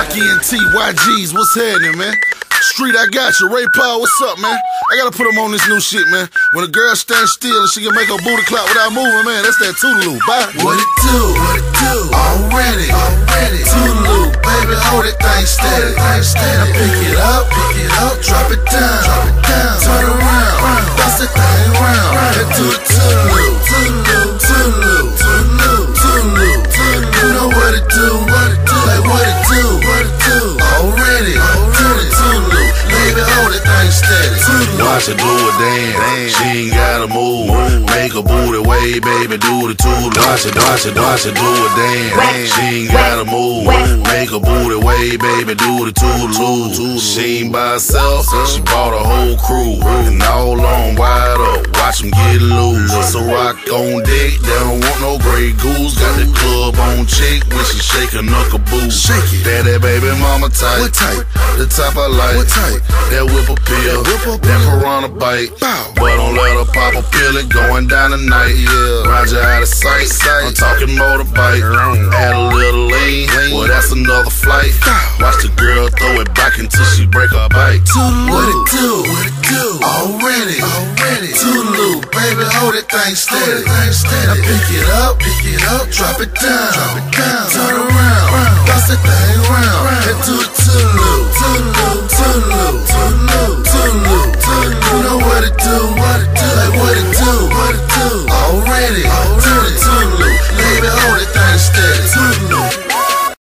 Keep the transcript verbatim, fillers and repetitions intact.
Rocky and T, Y Gs, what's happening, man? Street, I got you. Ray Paul, what's up, man? I gotta put him on this new shit, man. When a girl stands still and she can make her booty clap without moving, man, that's that Toodaloo. Bye. What it do? What it do? Already, already. Toodaloo, baby, hold it thing steady, thing steady. Now pick it up, pick it up, drop it down, drop it down. Turn around, bust that thing round. And do it Toodaloo, Toodaloo, Toodaloo, Toodaloo, Toodaloo, Toodaloo. You know what it do? What it do? Like what it do? What it do? Already, already. Toodaloo, baby, hold it thing steady. Toodaloo. Watch her do a dance, she ain't gotta move. Make her booty way, baby, do the Toodaloo. Watch her, watch her, watch her do a dance, she ain't gotta move. Make her booty way, baby, do the Toodaloo. She ain't by herself, she brought a whole crew, and all on wide up, watch them get loose. So rock on deck, they don't want no Grey Goose. Got the club on check when she shake her knuckle boots. Shake it. That that baby mama type, What type? the type I like. What type? That whip appeal, Whip appeal. that piranha bite. Bow. But don't let her pop a pill, it going down tonight. Yeah, Roger out of sight. I'm talking motorbike. Add a little lean, well that's another flight. Watch the girl throw it back until she break her bite. Toodaloo, what it do? What it do? Already, already. Toodaloo, baby, hold it thing steady, thing steady. Now pick it up, pick it up, drop it down, drop it down. Turn around, bust that thing round, and do it Toodaloo, Toodaloo.